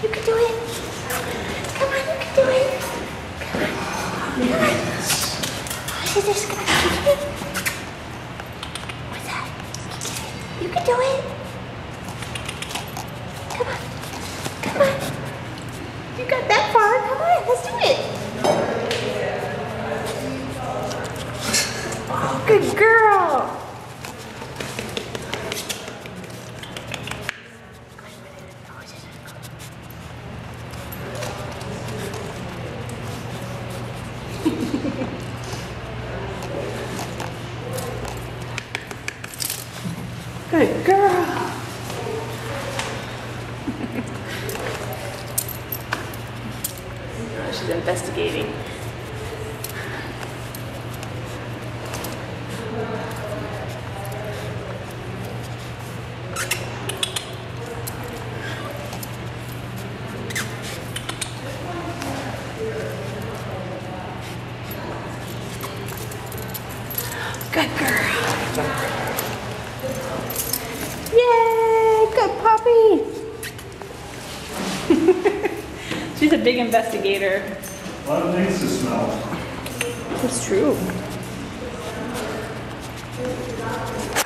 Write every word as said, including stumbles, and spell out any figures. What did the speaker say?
You can do it. Come on, you can do it. Come on. Come on. What is this? Come on, you can do it. What's that? You can do it. Come on. Come on. You got that far. Come on, let's do it. Oh, good girl. Good girl. She's investigating. Good girl. Yay, good puppy. She's a big investigator. A lot of things to smell. That's true.